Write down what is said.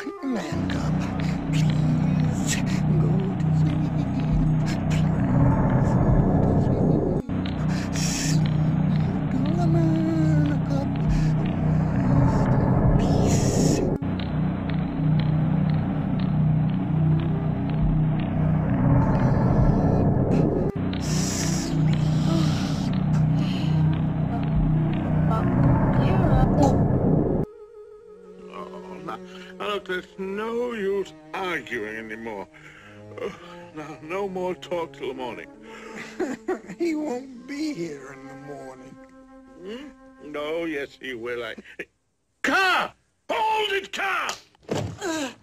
Man cub, please go to sleep. Please go to sleep. Sleep, little man cub. Rest in peace. Now, look, there's no use arguing anymore. Now, no more talk till the morning. He won't be here in the morning. No, yes, he will. Car! Hold it, car!